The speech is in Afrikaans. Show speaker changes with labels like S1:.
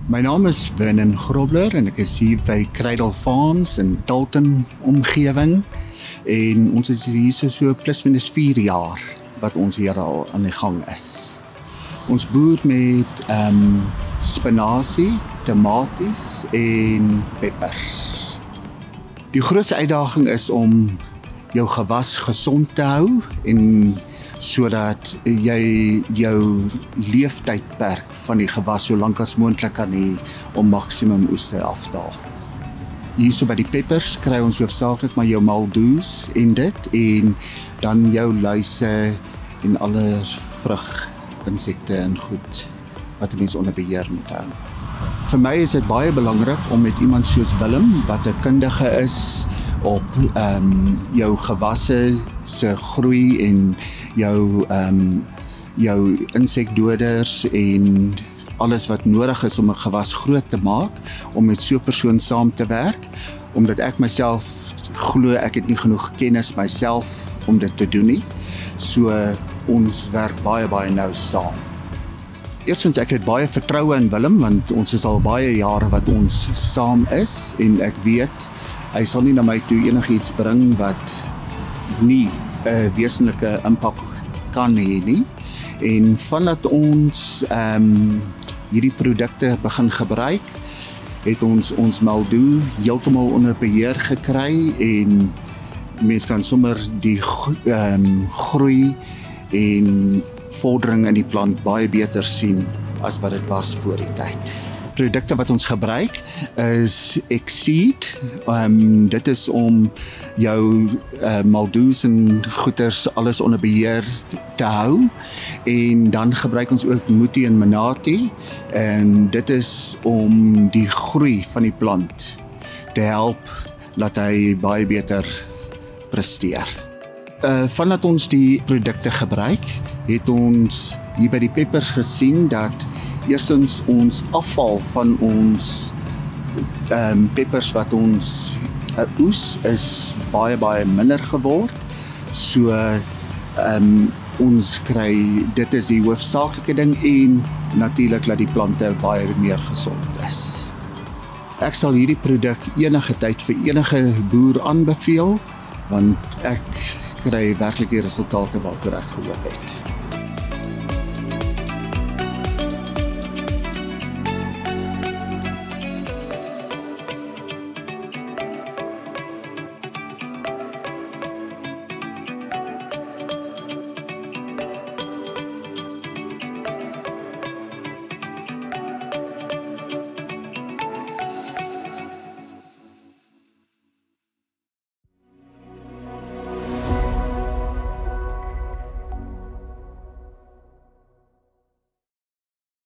S1: My naam is Vernon Grobler en ek is hier by Cradle Farms in Dalton omgewing en ons is hier so plus minus 4 jaar wat ons hier al aan die gang is. Ons boer met spinasie, tomaties en peppers. Die grootste uitdaging is om jou gewas gesond te hou en sodat jy jou leeftydperk van die gewas so lank as moontlik kan hê om maksimum oes te afdaal. Hierso by die peppers kry ons hoofsaaklik maar jou maldoes en dit en dan jou luise en alle vruginsekte en goed wat 'n mens onder beheer moet hou. Vir my is dit baie belangrik om met iemand soos Willem wat 'n kundige is op jou gewasse se groei en jou insekdoders en alles wat nodig is om 'n gewas groot te maak, om met so 'n persoon saam te werk, omdat ek myself glo ek het nie genoeg kennis myself om dit te doen nie. So ons werk baie nou saam. Eerstens ek het baie vertroue in Willem want ons is al baie jare wat ons saam is en ek weet hy sal nie na my toe enigiets bring wat nie 'n wesenlike impak kan hê nie. En vandat ons hierdie produkte begin gebruik, het ons maldoe heeltemal onder beheer gekry en mens kan sommer die groei en vordering in die plant baie beter sien as wat dit was voor die tyd. Produkte wat ons gebruik is Exceed. Dit is om jou maldoes en goeters alles onder beheer te hou. En dan gebruik ons ook Muti en Manati. En dit is om die groei van die plant te help dat hy baie beter presteer. Vandat ons die produkte gebruik, het ons hier by die peppers gesien dat eerstens ons afval van ons peppers wat ons oes is baie minder geword. So ons kry, dit is die hoofsaaklike ding en natuurlik dat die plante baie meer gesond is. Ek sal hierdie produk enige tyd vir enige boer aanbeveel want ek kry werklik die resultate waarvoor ek gehoop het.